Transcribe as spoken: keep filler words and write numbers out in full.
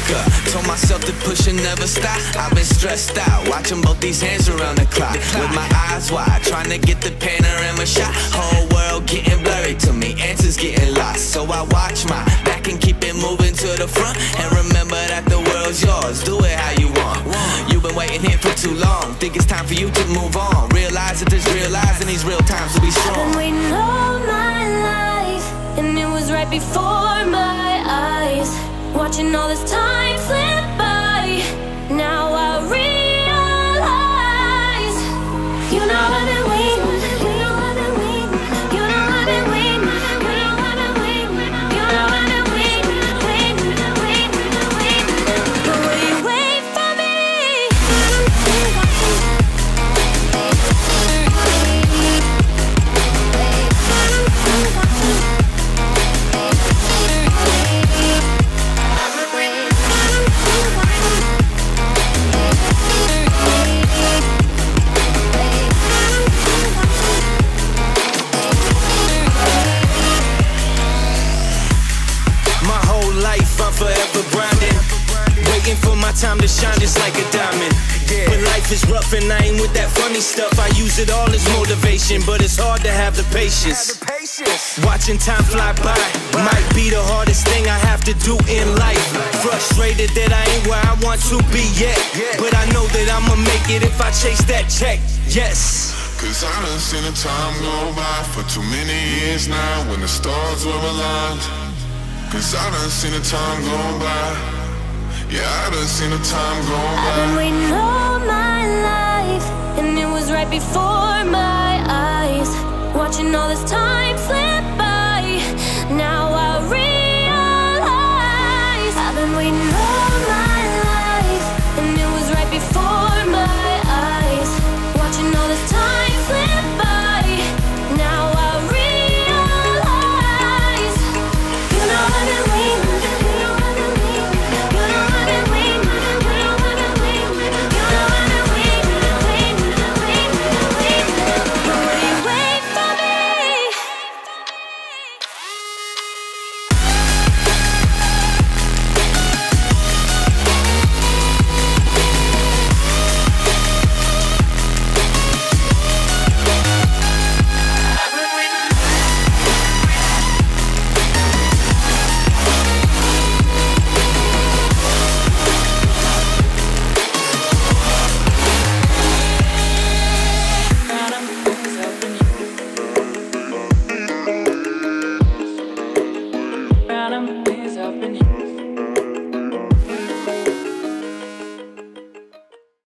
up. Told myself to push and never stop. I've been stressed out, watching both these hands around the clock. With my eyes wide, trying to get the panorama shot. Whole world getting blurry to me, answers getting lost. So I watch my back and keep it moving to the front. And remember that the world's yours, do it how you want. You've been waiting here for too long, think it's time for you to move on. Realize that there's real lies in these real times to be strong. I've been waiting all my life, and it was right before my eyes. Watching all this time slip by, now I realize. You know I've been waiting, you know I've been waiting, you know I've been waiting, you know I've been waiting, you know I've been waiting, waiting, waiting, waiting. But will you wait for me? I'm forever grinding, waiting for my time to shine just like a diamond. When life is rough and I ain't with that funny stuff, I use it all as motivation, but it's hard to have the patience. Watching time fly by might be the hardest thing I have to do in life. Frustrated that I ain't where I want to be yet, but I know that I'ma make it if I chase that check, yes. Cause I done seen the time go by for too many years now when the stars were aligned. Cause I done seen the time go by. Yeah, I done seen the time go by. I've been waiting all my life, and it was right before my eyes. Watching all this time